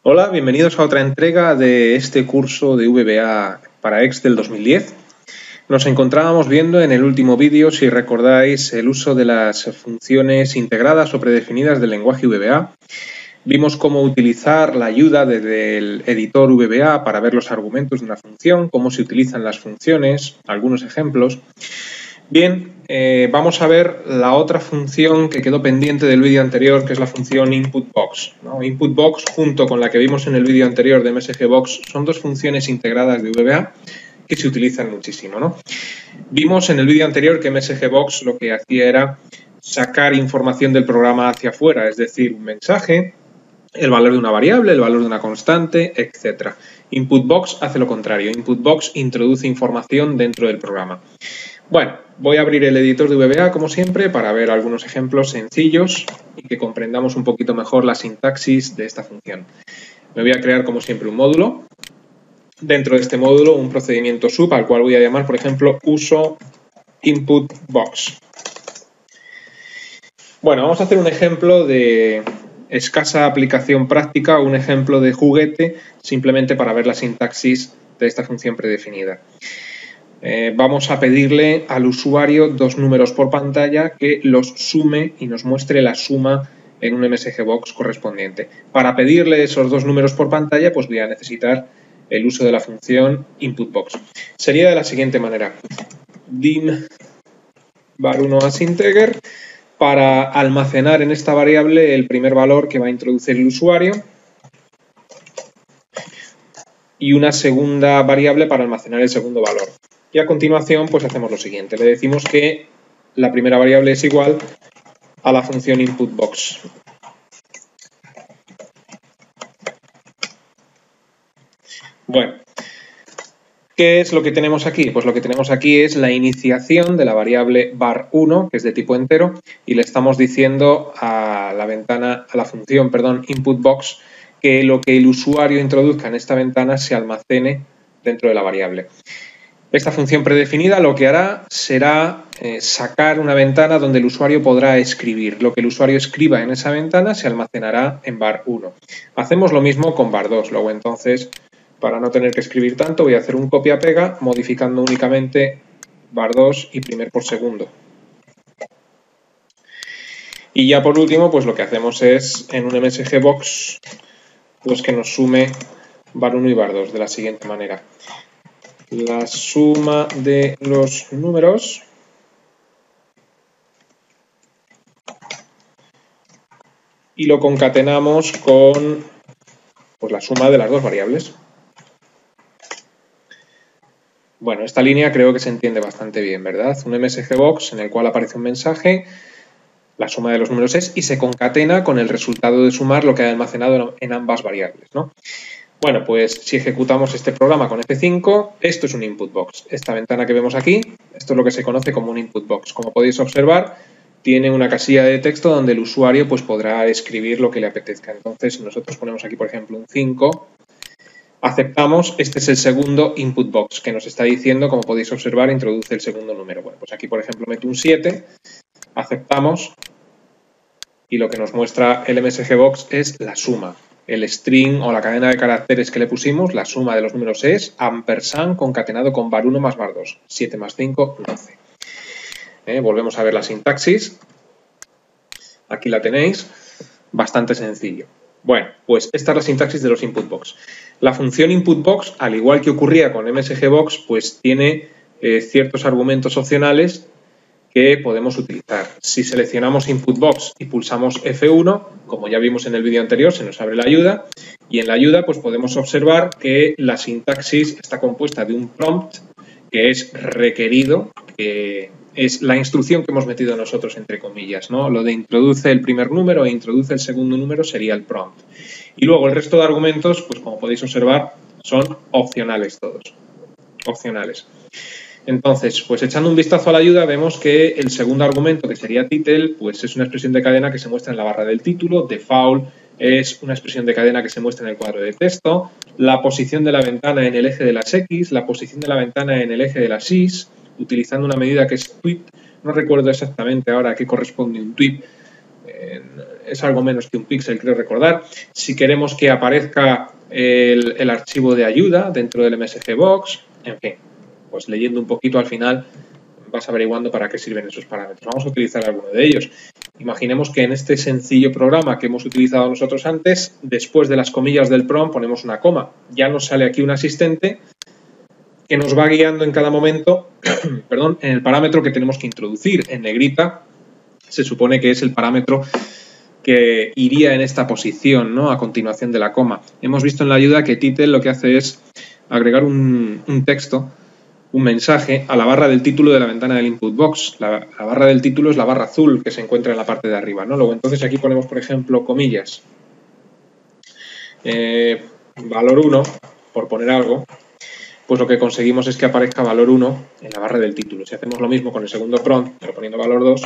Hola, bienvenidos a otra entrega de este curso de VBA para Excel 2010. Nos encontrábamos viendo en el último vídeo, si recordáis, el uso de las funciones integradas o predefinidas del lenguaje VBA. Vimos cómo utilizar la ayuda desde el editor VBA para ver los argumentos de una función, cómo se utilizan las funciones, algunos ejemplos. Bien, vamos a ver la otra función que quedó pendiente del vídeo anterior, que es la función InputBox, ¿no? InputBox, junto con la que vimos en el vídeo anterior de MSGBox, son dos funciones integradas de VBA que se utilizan muchísimo, ¿no? Vimos en el vídeo anterior que MSGBox lo que hacía era sacar información del programa hacia afuera, es decir, un mensaje, el valor de una variable, el valor de una constante, etc. InputBox hace lo contrario. InputBox introduce información dentro del programa. Bueno, voy a abrir el editor de VBA, como siempre, para ver algunos ejemplos sencillos y que comprendamos un poquito mejor la sintaxis de esta función. Me voy a crear, como siempre, un módulo. Dentro de este módulo, un procedimiento sub, al cual voy a llamar, por ejemplo, uso InputBox. Bueno, vamos a hacer un ejemplo de escasa aplicación práctica, un ejemplo de juguete, simplemente para ver la sintaxis de esta función predefinida. Vamos a pedirle al usuario dos números por pantalla que los sume y nos muestre la suma en un MSGBox correspondiente. Para pedirle esos dos números por pantalla, pues voy a necesitar el uso de la función InputBox. Sería de la siguiente manera. dim var1 asinteger para almacenar en esta variable el primer valor que va a introducir el usuario y una segunda variable para almacenar el segundo valor. Y a continuación, pues hacemos lo siguiente. Le decimos que la primera variable es igual a la función InputBox. Bueno, ¿qué es lo que tenemos aquí? Pues lo que tenemos aquí es la iniciación de la variable var1, que es de tipo entero, y le estamos diciendo a la función InputBox, que lo que el usuario introduzca en esta ventana se almacene dentro de la variable. Esta función predefinida lo que hará será sacar una ventana donde el usuario podrá escribir. Lo que el usuario escriba en esa ventana se almacenará en var1. Hacemos lo mismo con var2. Luego entonces, para no tener que escribir tanto, voy a hacer un copia-pega modificando únicamente var2 y primer por segundo. Y ya por último, pues lo que hacemos es en un MSGBox pues que nos sume var1 y var2 de la siguiente manera. La suma de los números y lo concatenamos con pues, la suma de las dos variables. Bueno, esta línea creo que se entiende bastante bien, ¿verdad? Un MSGBox en el cual aparece un mensaje, la suma de los números es, y se concatena con el resultado de sumar lo que ha almacenado en ambas variables, ¿no? Bueno, pues si ejecutamos este programa con F5, esto es un InputBox. Esta ventana que vemos aquí, esto es lo que se conoce como un InputBox. Como podéis observar, tiene una casilla de texto donde el usuario pues, podrá escribir lo que le apetezca. Entonces, si nosotros ponemos aquí, por ejemplo, un 5, aceptamos, este es el segundo InputBox que nos está diciendo, como podéis observar, introduce el segundo número. Bueno, pues aquí, por ejemplo, meto un 7, aceptamos y lo que nos muestra el MSGBox es la suma. El string o la cadena de caracteres que le pusimos, la suma de los números es ampersand concatenado con var1 más var2. 7 más 5, 12. Volvemos a ver la sintaxis. Aquí la tenéis. Bastante sencillo. Bueno, pues esta es la sintaxis de los InputBox. La función InputBox, al igual que ocurría con MSGBox, pues tiene ciertos argumentos opcionales que podemos utilizar. Si seleccionamos InputBox y pulsamos F1, como ya vimos en el vídeo anterior, se nos abre la ayuda y en la ayuda pues podemos observar que la sintaxis está compuesta de un prompt que es requerido, que es la instrucción que hemos metido nosotros entre comillas, ¿no? Lo de introduce el primer número e introduce el segundo número sería el prompt. Y luego el resto de argumentos, pues como podéis observar, son opcionales todos. Opcionales. Entonces, pues echando un vistazo a la ayuda, vemos que el segundo argumento, que sería title, pues es una expresión de cadena que se muestra en la barra del título. Default es una expresión de cadena que se muestra en el cuadro de texto. La posición de la ventana en el eje de las X, la posición de la ventana en el eje de las Y, utilizando una medida que es tweet. No recuerdo exactamente ahora a qué corresponde un tweet es algo menos que un píxel, creo recordar. Si queremos que aparezca el archivo de ayuda dentro del MSG Box, en fin, pues leyendo un poquito al final vas averiguando para qué sirven esos parámetros. Vamos a utilizar alguno de ellos. Imaginemos que en este sencillo programa que hemos utilizado nosotros antes, después de las comillas del prompt ponemos una coma. Ya nos sale aquí un asistente que nos va guiando en cada momento perdón, en el parámetro que tenemos que introducir. En negrita se supone que es el parámetro que iría en esta posición, ¿no?, a continuación de la coma. Hemos visto en la ayuda que Title lo que hace es agregar un texto, un mensaje a la barra del título de la ventana del input box. La barra del título es la barra azul que se encuentra en la parte de arriba, ¿no? Luego entonces aquí ponemos, por ejemplo, comillas, valor 1, por poner algo, pues lo que conseguimos es que aparezca valor 1 en la barra del título. Si hacemos lo mismo con el segundo prompt, pero poniendo valor 2,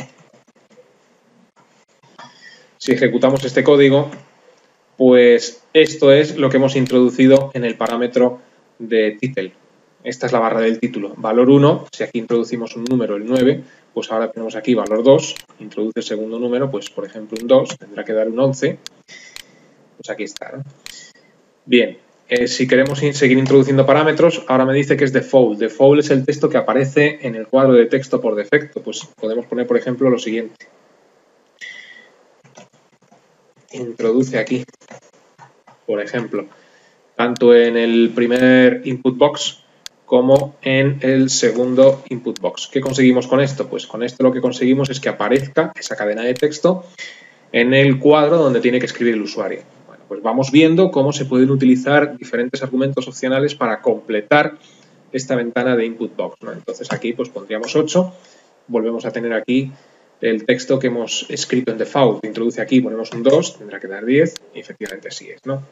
si ejecutamos este código, pues esto es lo que hemos introducido en el parámetro de title. Esta es la barra del título. Valor 1, si aquí introducimos un número, el 9, pues ahora tenemos aquí valor 2, introduce el segundo número, pues por ejemplo un 2, tendrá que dar un 11, pues aquí está, ¿no? Bien, si queremos seguir introduciendo parámetros, ahora me dice que es default. Default es el texto que aparece en el cuadro de texto por defecto. Pues podemos poner, por ejemplo, lo siguiente. Introduce aquí, por ejemplo, tanto en el primer input box como en el segundo input box. ¿Qué conseguimos con esto? Pues con esto lo que conseguimos es que aparezca esa cadena de texto en el cuadro donde tiene que escribir el usuario. Bueno, pues vamos viendo cómo se pueden utilizar diferentes argumentos opcionales para completar esta ventana de input box, ¿no? Entonces aquí pues pondríamos 8, volvemos a tener aquí el texto que hemos escrito en default. Introduce aquí, ponemos un 2, tendrá que dar 10 y efectivamente así es, ¿no?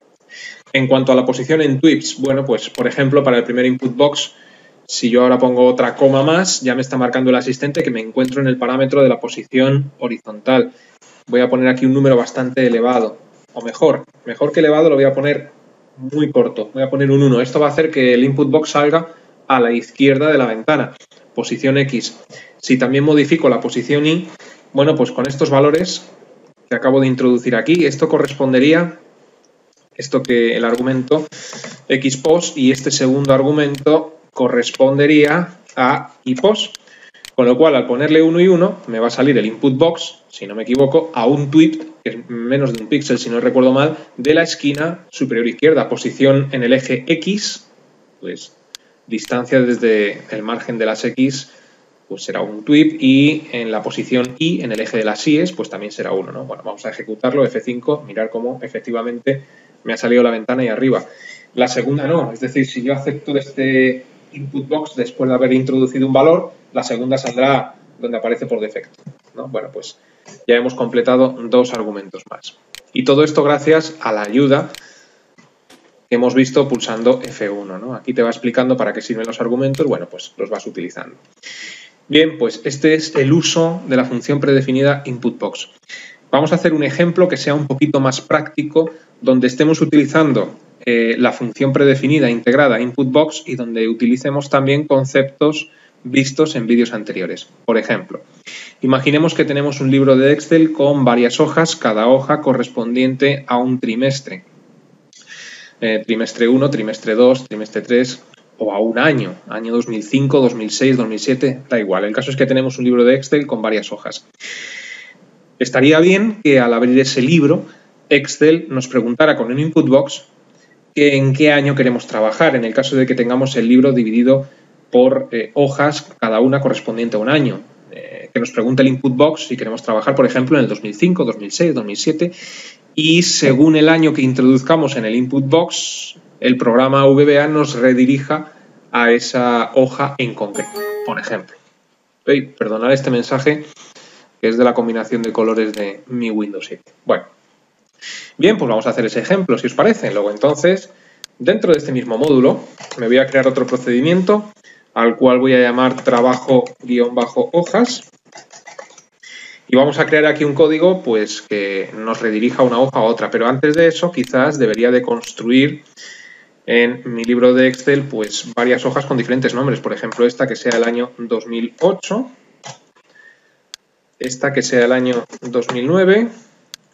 En cuanto a la posición en tweets, bueno, pues por ejemplo para el primer input box, si yo ahora pongo otra coma más, ya me está marcando el asistente que me encuentro en el parámetro de la posición horizontal. Voy a poner aquí un número bastante elevado, o mejor que elevado lo voy a poner muy corto, voy a poner un 1. Esto va a hacer que el input box salga a la izquierda de la ventana, posición X. Si también modifico la posición Y, bueno, pues con estos valores que acabo de introducir aquí, esto correspondería, esto que el argumento xpos y este segundo argumento correspondería a ipos. Con lo cual, al ponerle 1 y 1, me va a salir el input box, si no me equivoco, a un tweet, que es menos de un píxel, si no recuerdo mal, de la esquina superior izquierda. Posición en el eje X, pues distancia desde el margen de las X, pues será un tweet, y en la posición Y, en el eje de las Y's, pues también será 1, ¿no? Bueno, vamos a ejecutarlo, F5, mirar cómo efectivamente me ha salido la ventana ahí arriba. La segunda no, es decir, si yo acepto este input box después de haber introducido un valor, la segunda saldrá donde aparece por defecto, ¿no? Bueno, pues ya hemos completado 2 argumentos más. Y todo esto gracias a la ayuda que hemos visto pulsando F1, ¿no? Aquí te va explicando para qué sirven los argumentos, bueno, pues los vas utilizando. Bien, pues este es el uso de la función predefinida input-box. Vamos a hacer un ejemplo que sea un poquito más práctico, donde estemos utilizando la función predefinida integrada input-box y donde utilicemos también conceptos vistos en vídeos anteriores. Por ejemplo, imaginemos que tenemos un libro de Excel con varias hojas, cada hoja correspondiente a un trimestre. Trimestre 1, trimestre 2, trimestre 3... o a un año 2005, 2006, 2007, da igual. El caso es que tenemos un libro de Excel con varias hojas. Estaría bien que al abrir ese libro, Excel nos preguntara con un input box en qué año queremos trabajar, en el caso de que tengamos el libro dividido por hojas, cada una correspondiente a un año. Que nos pregunte el input box si queremos trabajar, por ejemplo, en el 2005, 2006, 2007, y según el año que introduzcamos en el input box, el programa VBA nos redirija a esa hoja en concreto, por ejemplo. Perdonad este mensaje, que es de la combinación de colores de mi Windows 7. Bueno, bien, pues vamos a hacer ese ejemplo, si os parece. Luego, entonces, dentro de este mismo módulo, me voy a crear otro procedimiento, al cual voy a llamar trabajo-hojas. Y vamos a crear aquí un código pues que nos redirija una hoja a otra. Pero antes de eso, quizás debería de construir en mi libro de Excel pues varias hojas con diferentes nombres. Por ejemplo, esta que sea el año 2008, esta que sea el año 2009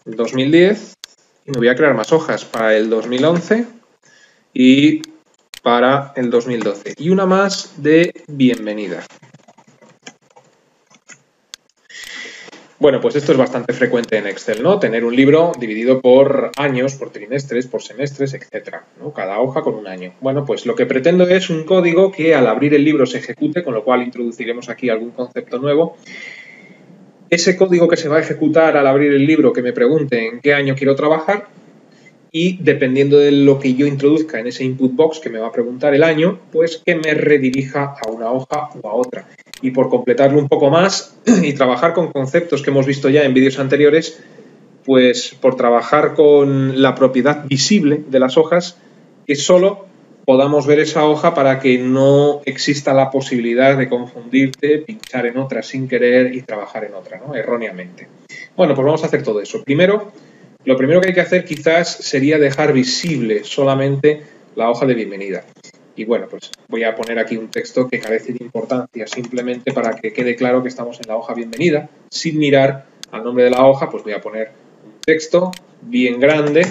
2010 y me voy a crear más hojas para el 2011 y para el 2012 y una más de bienvenida. Bueno, pues esto es bastante frecuente en Excel, ¿no? Tener un libro dividido por años, por trimestres, por semestres, etcétera, ¿no? Cada hoja con un año. Bueno, pues lo que pretendo es un código que al abrir el libro se ejecute, con lo cual introduciremos aquí algún concepto nuevo. Ese código que se va a ejecutar al abrir el libro, que me pregunte en qué año quiero trabajar, y dependiendo de lo que yo introduzca en ese input box que me va a preguntar el año, pues que me redirija a una hoja o a otra. Y por completarlo un poco más y trabajar con conceptos que hemos visto ya en vídeos anteriores, pues por trabajar con la propiedad visible de las hojas, que solo podamos ver esa hoja para que no exista la posibilidad de confundirte, pinchar en otra sin querer y trabajar en otra, ¿no? Erróneamente. Bueno, pues vamos a hacer todo eso. Lo primero que hay que hacer quizás sería dejar visible solamente la hoja de bienvenida. Y bueno, pues voy a poner aquí un texto que carece de importancia, simplemente para que quede claro que estamos en la hoja bienvenida. Sin mirar al nombre de la hoja, pues voy a poner un texto bien grande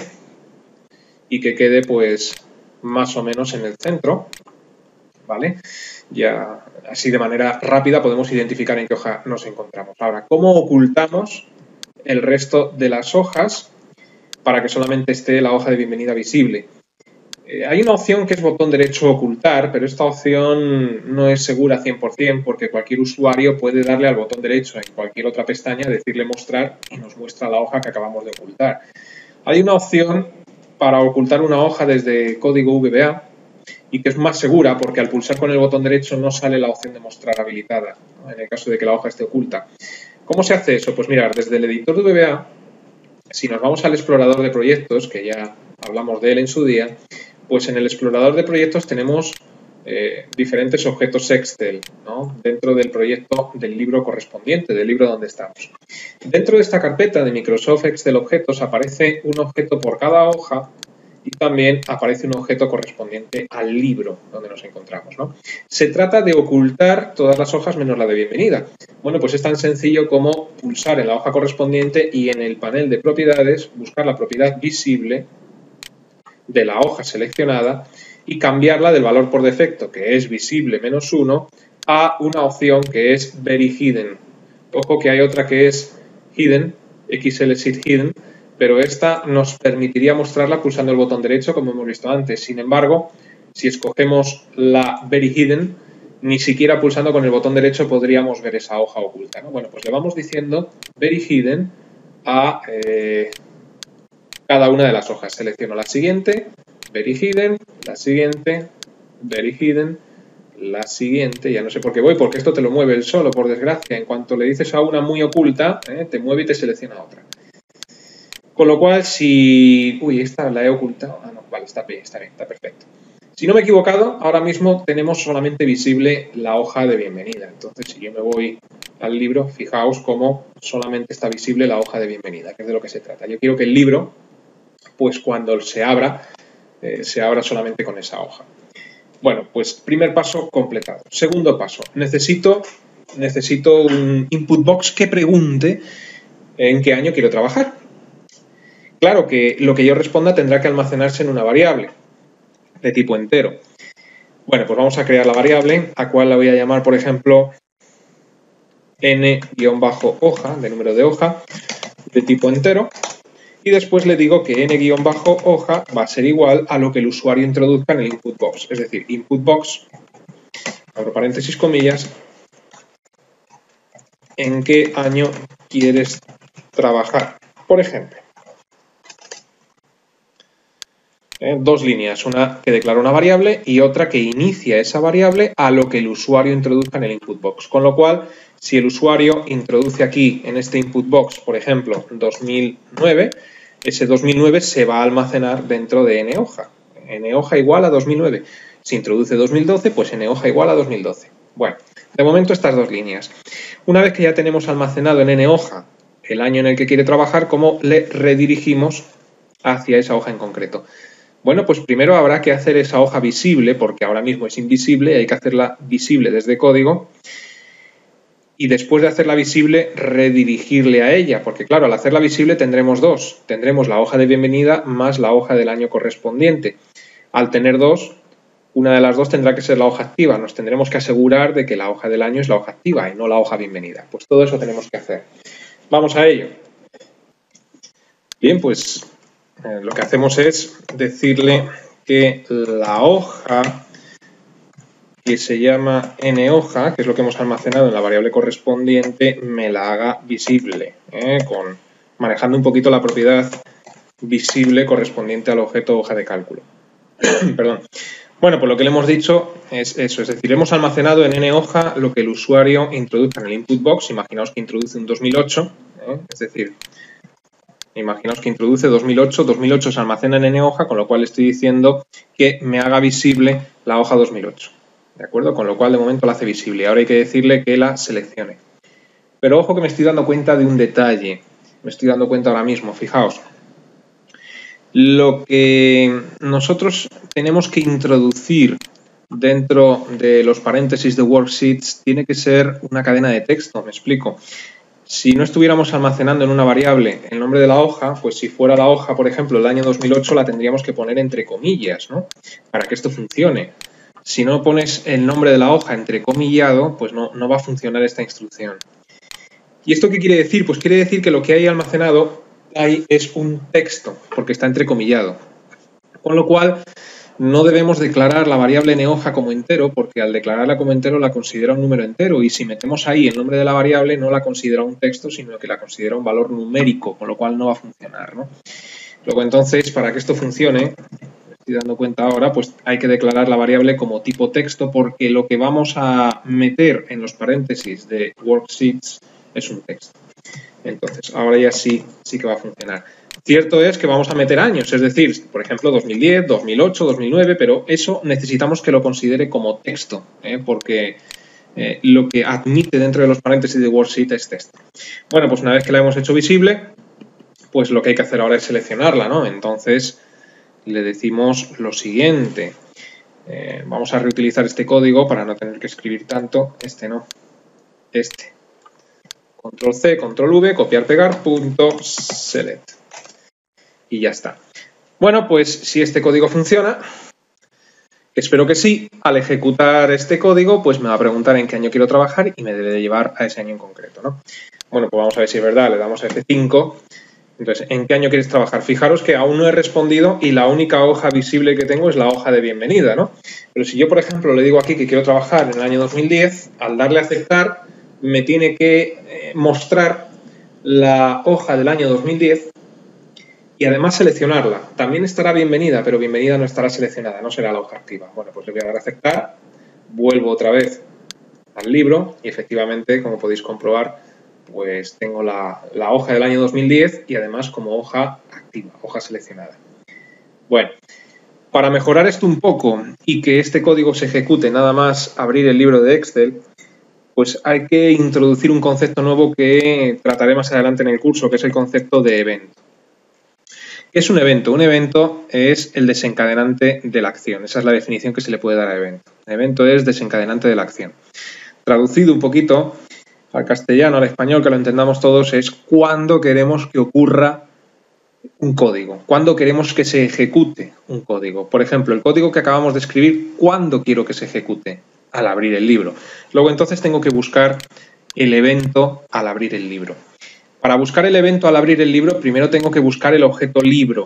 y que quede pues más o menos en el centro, ¿vale? Ya así de manera rápida podemos identificar en qué hoja nos encontramos. Ahora, ¿cómo ocultamos el resto de las hojas para que solamente esté la hoja de bienvenida visible? Hay una opción que es botón derecho ocultar, pero esta opción no es segura 100% porque cualquier usuario puede darle al botón derecho en cualquier otra pestaña, decirle mostrar y nos muestra la hoja que acabamos de ocultar. Hay una opción para ocultar una hoja desde código VBA y que es más segura porque al pulsar con el botón derecho no sale la opción de mostrar habilitada, ¿no? En el caso de que la hoja esté oculta. ¿Cómo se hace eso? Pues mirar, desde el editor de VBA, si nos vamos al explorador de proyectos, que ya hablamos de él en su día, pues en el explorador de proyectos tenemos diferentes objetos Excel, ¿no? Dentro del proyecto del libro correspondiente, del libro donde estamos. Dentro de esta carpeta de Microsoft Excel Objetos aparece un objeto por cada hoja y también aparece un objeto correspondiente al libro donde nos encontramos, ¿no? Se trata de ocultar todas las hojas menos la de bienvenida. Bueno, pues es tan sencillo como pulsar en la hoja correspondiente y en el panel de propiedades buscar la propiedad visible de la hoja seleccionada y cambiarla del valor por defecto, que es visible -1, a una opción que es Very Hidden. Ojo que hay otra que es Hidden, XL Sheet Hidden, pero esta nos permitiría mostrarla pulsando el botón derecho, como hemos visto antes. Sin embargo, si escogemos la Very Hidden, ni siquiera pulsando con el botón derecho podríamos ver esa hoja oculta, ¿no? Bueno, pues le vamos diciendo Very Hidden a cada una de las hojas. Selecciono la siguiente, Very Hidden, la siguiente, Very Hidden, la siguiente. Ya no sé por qué voy, porque esto te lo mueve él solo, por desgracia. En cuanto le dices a una muy oculta, te mueve y te selecciona otra. Con lo cual, si... Uy, esta la he ocultado. Ah, no, vale, está bien, está perfecto. Si no me he equivocado, ahora mismo tenemos solamente visible la hoja de bienvenida. Entonces, si yo me voy al libro, fijaos cómo solamente está visible la hoja de bienvenida, que es de lo que se trata. Yo quiero que el libro, pues cuando se abra solamente con esa hoja. Bueno, pues primer paso completado. Segundo paso, necesito un input box que pregunte en qué año quiero trabajar. Claro que lo que yo responda tendrá que almacenarse en una variable de tipo entero. Bueno, pues vamos a crear la variable, a cual la voy a llamar, por ejemplo, n-hoja, de número de hoja, de tipo entero. Y después le digo que n-hoja va a ser igual a lo que el usuario introduzca en el input box. Es decir, input box, abro paréntesis, comillas, ¿en qué año quieres trabajar? Por ejemplo. Dos líneas, una que declara una variable y otra que inicia esa variable a lo que el usuario introduzca en el input box. Con lo cual, si el usuario introduce aquí en este input box, por ejemplo, 2009, ese 2009 se va a almacenar dentro de nhoja. Nhoja igual a 2009. Si introduce 2012, pues nhoja igual a 2012. Bueno, de momento estas dos líneas. Una vez que ya tenemos almacenado en nhoja el año en el que quiere trabajar, ¿cómo le redirigimos hacia esa hoja en concreto? Bueno, pues primero habrá que hacer esa hoja visible, porque ahora mismo es invisible y hay que hacerla visible desde código. y después de hacerla visible, redirigirle a ella, porque claro, al hacerla visible tendremos dos. Tendremos la hoja de bienvenida más la hoja del año correspondiente. Al tener dos, una de las dos tendrá que ser la hoja activa. Nos tendremos que asegurar de que la hoja del año es la hoja activa y no la hoja bienvenida. Pues todo eso tenemos que hacer. Vamos a ello. Bien, pues lo que hacemos es decirle que la hoja que se llama nHoja, que es lo que hemos almacenado en la variable correspondiente, me la haga visible, manejando un poquito la propiedad visible correspondiente al objeto hoja de cálculo. Perdón. Bueno, pues lo que le hemos dicho es eso, es decir, hemos almacenado en nHoja lo que el usuario introduce en el input box. Imaginaos que introduce un 2008, es decir, imaginaos que introduce 2008, 2008 se almacena en nHoja, con lo cual estoy diciendo que me haga visible la hoja 2008. ¿De acuerdo? Con lo cual de momento la hace visible. Ahora hay que decirle que la seleccione. Pero ojo que me estoy dando cuenta de un detalle. Me estoy dando cuenta ahora mismo, fijaos. Lo que nosotros tenemos que introducir dentro de los paréntesis de worksheets tiene que ser una cadena de texto, me explico. Si no estuviéramos almacenando en una variable el nombre de la hoja, pues si fuera la hoja, por ejemplo, el año 2008, la tendríamos que poner entre comillas, ¿no? Para que esto funcione. Si no pones el nombre de la hoja entrecomillado, pues no va a funcionar esta instrucción. ¿Y esto qué quiere decir? Pues quiere decir que lo que hay almacenado ahí es un texto, porque está entrecomillado. Con lo cual, no debemos declarar la variable nHoja como entero, porque al declararla como entero la considera un número entero, y si metemos ahí el nombre de la variable no la considera un texto, sino que la considera un valor numérico, con lo cual no va a funcionar, ¿no? Luego entonces, para que esto funcione, me estoy dando cuenta ahora, pues hay que declarar la variable como tipo texto, porque lo que vamos a meter en los paréntesis de worksheets es un texto. Entonces, ahora ya sí que va a funcionar. Cierto es que vamos a meter años, es decir, por ejemplo, 2010, 2008, 2009, pero eso necesitamos que lo considere como texto, porque lo que admite dentro de los paréntesis de worksheet es texto. Bueno, pues una vez que la hemos hecho visible, pues lo que hay que hacer ahora es seleccionarla, ¿no? Entonces, le decimos lo siguiente. Vamos a reutilizar este código para no tener que escribir tanto. Este no, este. Control C, Control V, copiar, pegar, punto select. Y ya está. Bueno, pues si este código funciona, espero que sí, al ejecutar este código, pues me va a preguntar en qué año quiero trabajar y me debe de llevar a ese año en concreto, ¿no? Bueno, pues vamos a ver si es verdad, le damos a F5. Entonces, ¿en qué año quieres trabajar? Fijaros que aún no he respondido y la única hoja visible que tengo es la hoja de bienvenida, ¿no? Pero si yo, por ejemplo, le digo aquí que quiero trabajar en el año 2010, al darle a aceptar, me tiene que mostrar la hoja del año 2010 y además seleccionarla. También estará bienvenida, pero bienvenida no estará seleccionada, no será la hoja activa. Bueno, pues le voy a dar a aceptar, vuelvo otra vez al libro y efectivamente, como podéis comprobar, pues tengo la hoja del año 2010 y además como hoja activa, hoja seleccionada. Bueno, para mejorar esto un poco y que este código se ejecute nada más abrir el libro de Excel, pues hay que introducir un concepto nuevo que trataré más adelante en el curso, que es el concepto de evento. ¿Qué es un evento? Un evento es el desencadenante de la acción. Esa es la definición que se le puede dar a evento. Evento es desencadenante de la acción. Traducido un poquito al castellano, al español, que lo entendamos todos, es cuando queremos que ocurra un código, cuando queremos que se ejecute un código. Por ejemplo, el código que acabamos de escribir, ¿cuándo quiero que se ejecute? Al abrir el libro. Luego entonces tengo que buscar el evento al abrir el libro. Para buscar el evento al abrir el libro, primero tengo que buscar el objeto libro.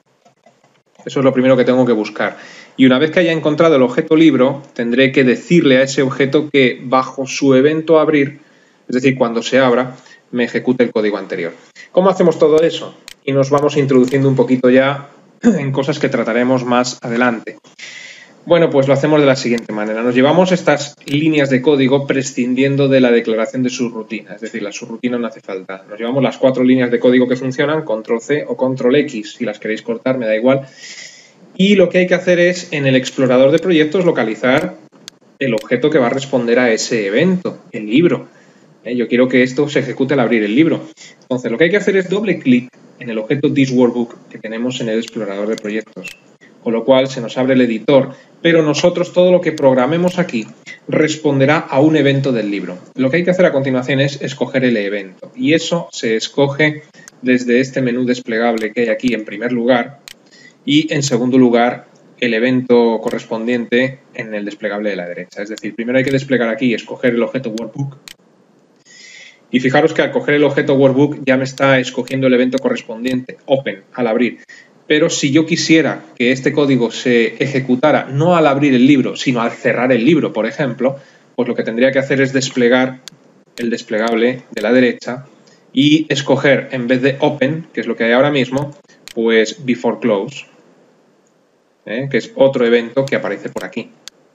Eso es lo primero que tengo que buscar. Y una vez que haya encontrado el objeto libro, tendré que decirle a ese objeto que bajo su evento abrir, es decir, cuando se abra, me ejecute el código anterior. ¿Cómo hacemos todo eso? Y nos vamos introduciendo un poquito ya en cosas que trataremos más adelante. Bueno, pues lo hacemos de la siguiente manera. Nos llevamos estas líneas de código prescindiendo de la declaración de subrutina. Es decir, la subrutina no hace falta. Nos llevamos las 4 líneas de código que funcionan, Control C o Control X. Si las queréis cortar, me da igual. Y lo que hay que hacer es, en el explorador de proyectos, localizar el objeto que va a responder a ese evento, el libro. Yo quiero que esto se ejecute al abrir el libro. Entonces, lo que hay que hacer es doble clic en el objeto ThisWorkbook que tenemos en el explorador de proyectos. con lo cual se nos abre el editor, pero nosotros todo lo que programemos aquí responderá a un evento del libro. Lo que hay que hacer a continuación es escoger el evento, y eso se escoge desde este menú desplegable que hay aquí en primer lugar, y en segundo lugar el evento correspondiente en el desplegable de la derecha. Es decir, primero hay que desplegar aquí y escoger el objeto Workbook. Y fijaros que al coger el objeto Workbook ya me está escogiendo el evento correspondiente, Open, al abrir. Pero si yo quisiera que este código se ejecutara no al abrir el libro, sino al cerrar el libro, por ejemplo, pues lo que tendría que hacer es desplegar el desplegable de la derecha y escoger, en vez de Open, que es lo que hay ahora mismo, pues Before Close, que es otro evento que aparece por aquí.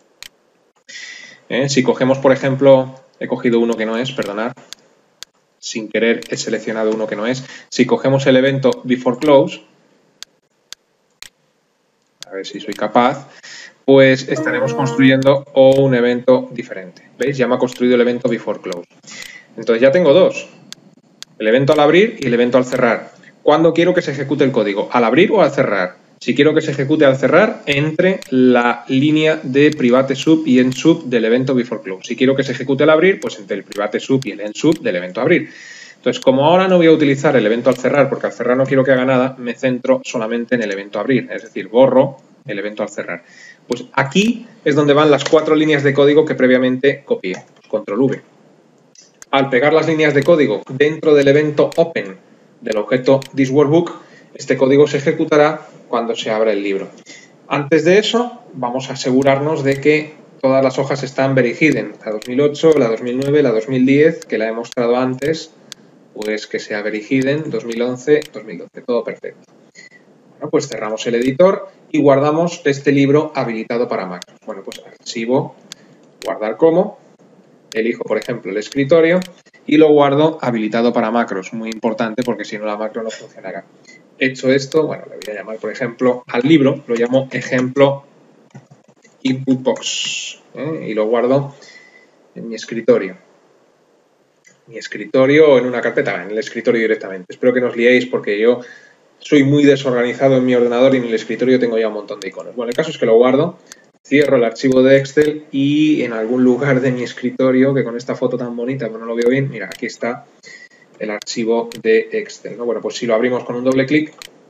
Si cogemos, por ejemplo, he cogido uno que no es, perdonad, sin querer he seleccionado uno que no es. Si cogemos el evento Before Close, a ver si soy capaz, pues estaremos construyendo un evento diferente. ¿Veis? Ya me ha construido el evento Before Close. Entonces ya tengo dos, el evento al abrir y el evento al cerrar. ¿Cuándo quiero que se ejecute el código? ¿Al abrir o al cerrar? Si quiero que se ejecute al cerrar, entre la línea de private sub y end sub del evento Before Close. Si quiero que se ejecute al abrir, pues entre el private sub y el end sub del evento abrir. Entonces, como ahora no voy a utilizar el evento al cerrar, porque al cerrar no quiero que haga nada, me centro solamente en el evento abrir, es decir, borro el evento al cerrar. Pues aquí es donde van las 4 líneas de código que previamente copié. Pues control V. Al pegar las líneas de código dentro del evento Open del objeto ThisWorkbook, este código se ejecutará cuando se abra el libro. Antes de eso, vamos a asegurarnos de que todas las hojas están very hidden. La 2008, la 2009, la 2010, que la he mostrado antes, pues que sea very hidden, 2011, 2012, todo perfecto. Bueno, pues cerramos el editor y guardamos este libro habilitado para macros. Bueno, pues archivo, guardar como, elijo por ejemplo el escritorio y lo guardo habilitado para macros, muy importante porque si no la macro no funcionará. Hecho esto, bueno, le voy a llamar por ejemplo al libro, lo llamo ejemplo input box y lo guardo en mi escritorio. Mi escritorio en una carpeta, en el escritorio directamente. Espero que no os liéis porque yo soy muy desorganizado en mi ordenador y en el escritorio tengo ya un montón de iconos. Bueno, el caso es que lo guardo, cierro el archivo de Excel y en algún lugar de mi escritorio, que con esta foto tan bonita, pues no lo veo bien, mira, aquí está el archivo de Excel, ¿no? Bueno, pues si lo abrimos con un doble clic,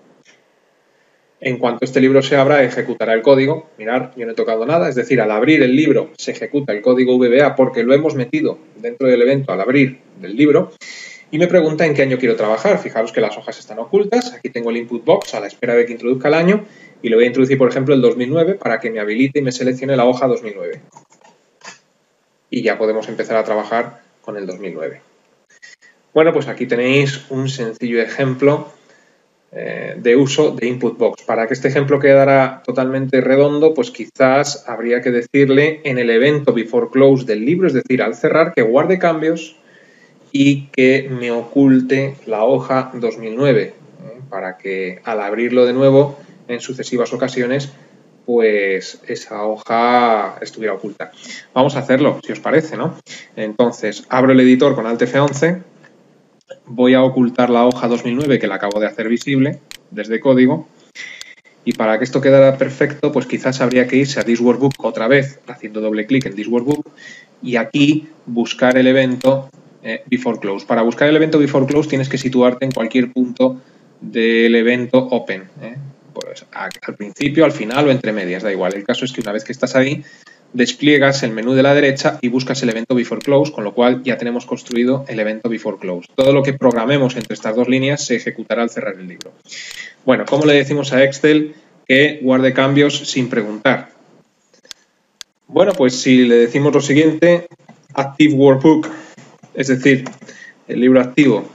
en cuanto este libro se abra, ejecutará el código. Mirad, yo no he tocado nada, es decir, al abrir el libro se ejecuta el código VBA porque lo hemos metido dentro del evento al abrir del libro. Y me pregunta en qué año quiero trabajar. Fijaros que las hojas están ocultas. Aquí tengo el input box a la espera de que introduzca el año y le voy a introducir, por ejemplo, el 2009 para que me habilite y me seleccione la hoja 2009. Y ya podemos empezar a trabajar con el 2009. Bueno, pues aquí tenéis un sencillo ejemplo de uso de input box. Para que este ejemplo quedara totalmente redondo, pues quizás habría que decirle en el evento before close del libro, es decir, al cerrar, que guarde cambios y que me oculte la hoja 2009, para que al abrirlo de nuevo en sucesivas ocasiones, pues esa hoja estuviera oculta. Vamos a hacerlo, si os parece, ¿no? Entonces, abro el editor con Alt F11, voy a ocultar la hoja 2009 que la acabo de hacer visible desde código, y para que esto quedara perfecto, pues quizás habría que irse a ThisWorkbook otra vez, haciendo doble clic en ThisWorkbook, y aquí buscar el evento Before Close. Para buscar el evento Before Close tienes que situarte en cualquier punto del evento Open. Pues al principio, al final o entre medias, da igual. El caso es que una vez que estás ahí, despliegas el menú de la derecha y buscas el evento Before Close, con lo cual ya tenemos construido el evento Before Close. Todo lo que programemos entre estas dos líneas se ejecutará al cerrar el libro. Bueno, ¿cómo le decimos a Excel que guarde cambios sin preguntar? Bueno, pues si le decimos lo siguiente, Active Workbook, es decir, el libro activo,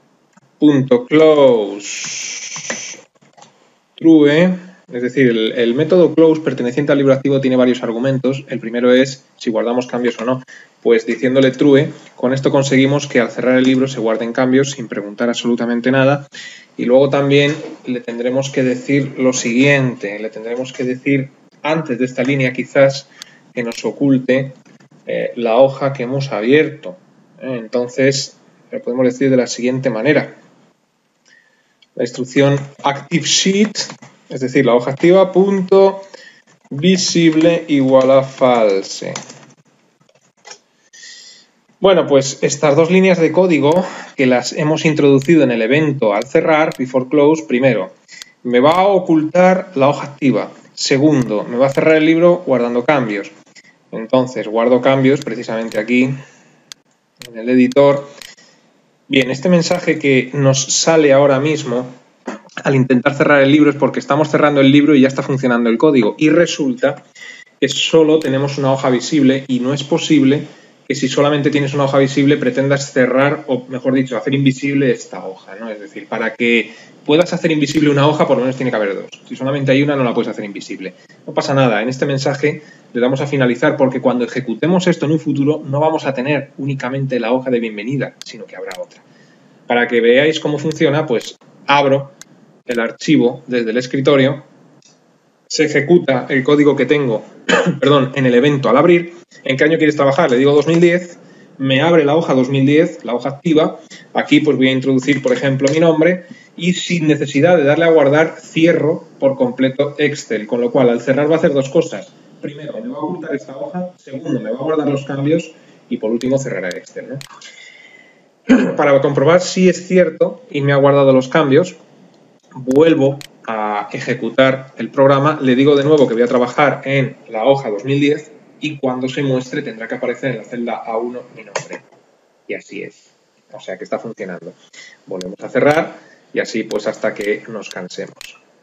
.close true, es decir, el método close perteneciente al libro activo tiene varios argumentos. El primero es si guardamos cambios o no. Pues diciéndole true, con esto conseguimos que al cerrar el libro se guarden cambios sin preguntar absolutamente nada. Y luego también le tendremos que decir lo siguiente, le tendremos que decir antes de esta línea quizás que nos oculte la hoja que hemos abierto. Entonces, lo podemos decir de la siguiente manera. La instrucción ActiveSheet Es decir, la hoja activa punto visible igual a false. Bueno, pues estas dos líneas de código que las hemos introducido en el evento al cerrar, before close, primero, me va a ocultar la hoja activa. Segundo, me va a cerrar el libro guardando cambios. Entonces, guardo cambios precisamente aquí, en el editor. Bien, este mensaje que nos sale ahora mismo al intentar cerrar el libro es porque estamos cerrando el libro y ya está funcionando el código. Y resulta que solo tenemos una hoja visible y no es posible que si solamente tienes una hoja visible pretendas cerrar, o mejor dicho, hacer invisible esta hoja, ¿no? Es decir, para que puedas hacer invisible una hoja, por lo menos tiene que haber dos. Si solamente hay una, no la puedes hacer invisible. No pasa nada, en este mensaje le damos a finalizar porque cuando ejecutemos esto en un futuro no vamos a tener únicamente la hoja de bienvenida, sino que habrá otra. Para que veáis cómo funciona, pues abro el archivo desde el escritorio, se ejecuta el código que tengo perdón, en el evento al abrir. ¿En qué año quieres trabajar? Le digo 2010, me abre la hoja 2010, la hoja activa. Aquí pues voy a introducir, por ejemplo, mi nombre y sin necesidad de darle a guardar, cierro por completo Excel. Con lo cual, al cerrar va a hacer dos cosas. Primero, me va a ocultar esta hoja. Segundo, me va a guardar los cambios. Y por último, cerrará Excel, ¿no? Para comprobar si es cierto y me ha guardado los cambios, vuelvo a ejecutar el programa, le digo de nuevo que voy a trabajar en la hoja 2010 y cuando se muestre tendrá que aparecer en la celda A1 mi nombre. Y así es. O sea que está funcionando. Volvemos a cerrar y así pues hasta que nos cansemos.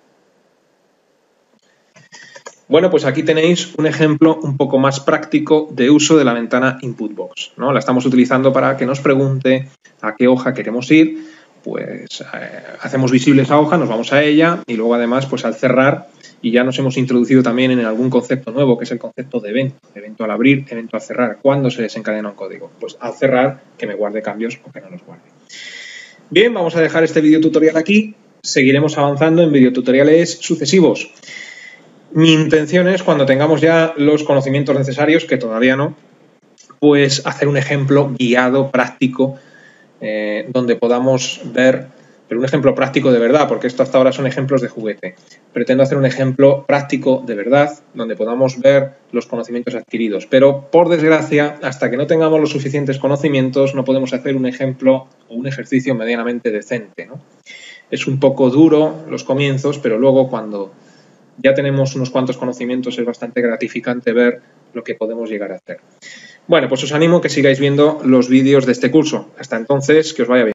Bueno, pues aquí tenéis un ejemplo un poco más práctico de uso de la ventana Input Box, ¿no? La estamos utilizando para que nos pregunte a qué hoja queremos ir. Pues hacemos visible esa hoja, nos vamos a ella y luego además pues al cerrar y ya nos hemos introducido también en algún concepto nuevo que es el concepto de evento al abrir, evento al cerrar. ¿Cuándo se desencadena un código? Pues al cerrar que me guarde cambios o que no los guarde. Bien, vamos a dejar este video tutorial aquí, seguiremos avanzando en videotutoriales sucesivos. Mi intención es cuando tengamos ya los conocimientos necesarios, que todavía no, pues hacer un ejemplo guiado, práctico, donde podamos ver, pero un ejemplo práctico de verdad, porque esto hasta ahora son ejemplos de juguete. Pretendo hacer un ejemplo práctico de verdad, donde podamos ver los conocimientos adquiridos. Pero, por desgracia, hasta que no tengamos los suficientes conocimientos, no podemos hacer un ejemplo o un ejercicio medianamente decente, ¿no? Es un poco duro los comienzos, pero luego cuando ya tenemos unos cuantos conocimientos es bastante gratificante ver lo que podemos llegar a hacer. Bueno, pues os animo a que sigáis viendo los vídeos de este curso. Hasta entonces, que os vaya bien.